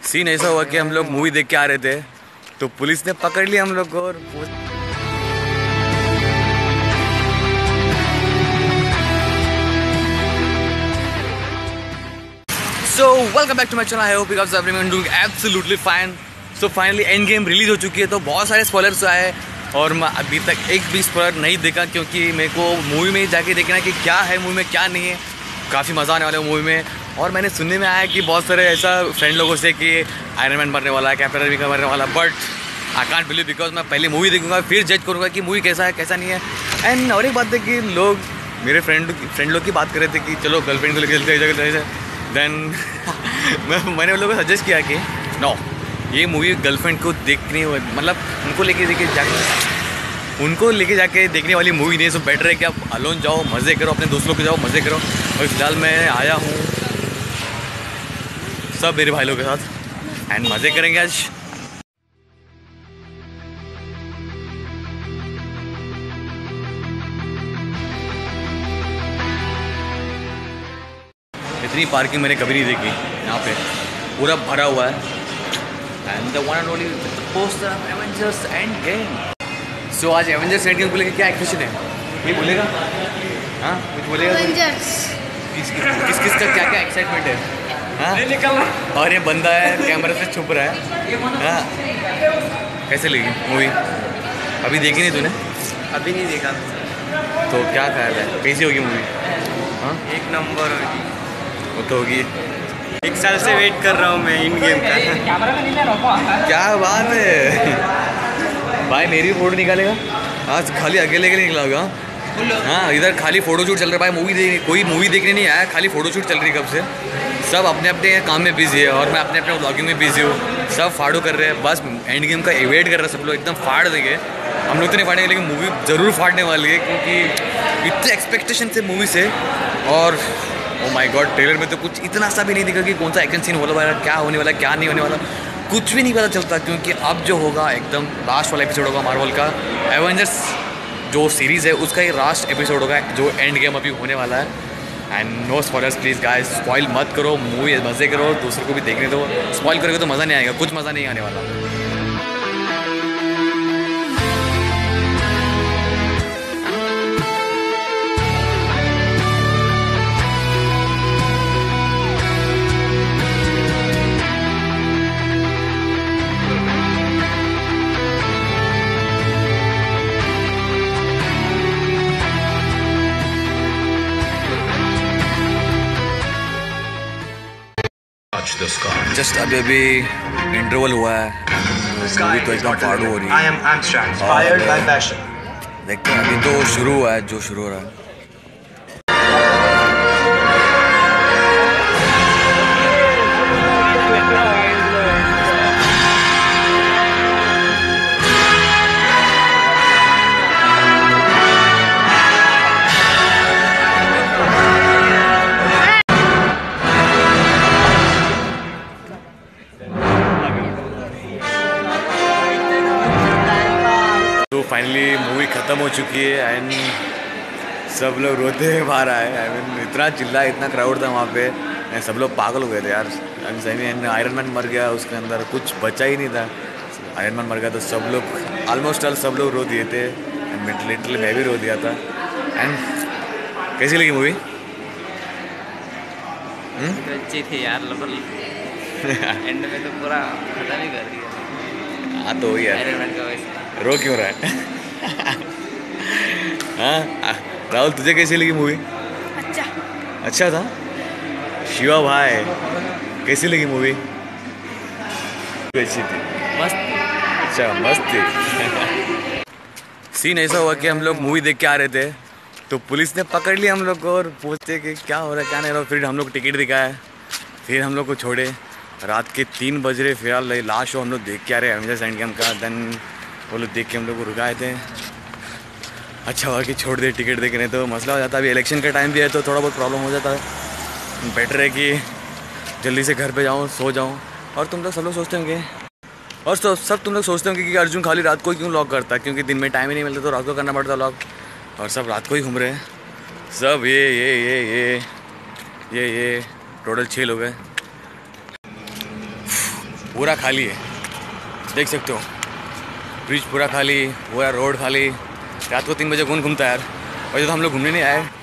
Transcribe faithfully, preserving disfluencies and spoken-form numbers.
Scene ऐसा हुआ कि हम लोग मूवी देख के आ रहे थे तो पुलिस ने पकड़ लिया हम लोग को। और so welcome back to my channel. I hope you guys are doing absolutely fine. So finally Endgame release हो चुकी है तो बहुत सारे स्पॉयलर्स आए और मैं अभी तक एक भी स्पॉइलर नहीं देखा क्योंकि मेरे को मूवी में जाके देखना कि क्या है मूवी में क्या नहीं है। काफ़ी मज़ा आने वाला है मूवी में। और मैंने सुनने में आया कि बहुत सारे ऐसा फ्रेंड लोगों से कि आयरन मैन मरने वाला है, कैप्टन अमेरिका मरने वाला, but I can't believe because मैं पहले मूवी देखूंगा फिर जज करूँगा कि मूवी कैसा है कैसा नहीं है। एंड और एक बात है कि लोग मेरे फ्रेंड फ्रेंड लोग की बात कर रहे थे कि चलो गर्लफ्रेंड को लेकर चलते देन मैं मैंने उन लोगों को सजेस्ट किया कि नो ये मूवी गर्लफ्रेंड को देखने मतलब उनको लेके देखे जाके उनको लेके जाके देखने वाली मूवी नहीं। सो बेटर है कि आप अलोन जाओ, मज़े करो, अपने दोस्तों के जाओ, मज़े करो। और फिलहाल मैं आया हूँ सब मेरे भाई लोगों के साथ एंड मज़े करेंगे आज। इतनी पार्किंग मैंने कभी नहीं देखी यहाँ पे, पूरा भरा हुआ है। And the one and only poster of Avengers Endgame. So आज एवेंजर्स एंड गेम को लेकर क्या एक्सप्रेशन है, ये बोलेगा? हाँ कुछ बोलेगा? एवेंजर्स किस किस किस का क्या क्या एक्साइटमेंट है? हाँ और ये बंदा है कैमरे से छुप रहा है। हाँ कैसे लगी मूवी? अभी देखी नहीं तूने? अभी नहीं देखा। तो क्या ख्याल है कैसी होगी मूवी? हाँ एक नंबर होगी। वो तो होगी। एक साल से वेट कर रहा हूँ मैं इन गेम का। क्या बात है भाई, मेरी भी फोटो निकालेगा आज? खाली अकेले के लिए निकला होगा? हाँ इधर खाली फोटोशूट चल रहा है भाई। मूवी देखने कोई मूवी देखने नहीं आया, खाली फोटोशूट चल रही है कब से। सब अपने अपने काम में बिजी है और मैं अपने अपने ब्लॉगिंग में बिजी हूँ। सब फाड़ो कर रहे हैं, बस एंड गेम का वेट कर रहे हैं सब लोग। एकदम फाड़ देंगे हम लोग तो नहीं फाड़ेंगे लेकिन मूवी ज़रूर फाड़ने वाली है क्योंकि इतने एक्सपेक्टेशन थे मूवी से। और ओ माय गॉड ट्रेलर में तो कुछ इतना सा भी नहीं दिखा कि कौन सा एक्शन सीन होने वाला, क्या होने वाला, क्या नहीं होने वाला, कुछ भी नहीं पता चलता। क्योंकि अब जो होगा एकदम लास्ट वाला एपिसोड होगा मार्वल का, एवेंजर्स जो सीरीज़ है उसका ही लास्ट एपिसोड होगा जो एंड गेम अभी होने वाला है। And no spoilers please guys, spoil मत करो, मूवी मज़े करो, दूसरों को भी देखने दो। स्पॉइल करोगे तो मज़ा नहीं आएगा, कुछ मज़ा नहीं आने वाला। जस्ट अभी अभी इंटरवल हुआ है, मूवी तो एकदम फाड़ू हो रही है। देखते हैं अभी तो शुरू हुआ है जो शुरू हो रहा है। तो फाइनली मूवी ख़त्म हो चुकी है एंड सब लोग रोते हुए बाहर आए। आई मीन इतना चिल्ला, इतना क्राउड था वहाँ पे, सब लोग पागल हो गए थे यार। सही में आयरन मैन मर गया, उसके अंदर कुछ बचा ही नहीं था। आयरन मैन मर गया तो सब लोग ऑलमोस्ट ऑल सब लोग रो दिए थे। एंड लिटरली मैं भी रो दिया था। एंड कैसी लगी मूवी? अच्छी थी यार, लवली। एंड में तो पूरा खत्म ही कर दिया। हाँ तो वही आयरन मैन का वैसे रो क्यों रहा है? हाँ राहुल तुझे कैसी लगी मूवी? अच्छा अच्छा था। शिवा भाई कैसी लगी मूवी? अच्छी थी, मस्त। अच्छा मस्त थी। सीन ऐसा हुआ कि हम लोग मूवी देख के आ रहे थे तो पुलिस ने पकड़ लिया हम लोग को और पूछते कि क्या हो रहा है क्या नहीं हो रहा। फिर हम लोग टिकट दिखाया, फिर हम लोग को छोड़े। रात के तीन बज रहे, फिलहाल लास्ट शो हम लोग देख के आ रहे हैं एवेंजर्स एंड गेम का। देन वो लोग देख के हम लोग को रुकाए थे। अच्छा हुआ कि छोड़ दे, टिकट देख रहे तो मसला हो जाता। अभी इलेक्शन का टाइम भी है तो थोड़ा बहुत प्रॉब्लम हो जाता है। बेटर है कि जल्दी से घर पे जाऊँ, सो जाऊँ। और तुम लोग सब लोग सोचते होंगे और सब सब तुम लोग सोचते होंगे कि अर्जुन खाली रात को ही क्यों लॉक करता है, क्योंकि दिन में टाइम ही नहीं मिलता तो रात को करना पड़ता लॉक। और सब रात को ही घूम रहे हैं सब। ये ये ये ये ये ये टोटल छः लोग हैं। पूरा खाली है, देख सकते हो। ब्रिज पूरा खाली, पूरा रोड खाली। रात को तीन बजे कौन घूमता है यार। और जो तो हम लोग घूमने नहीं आए,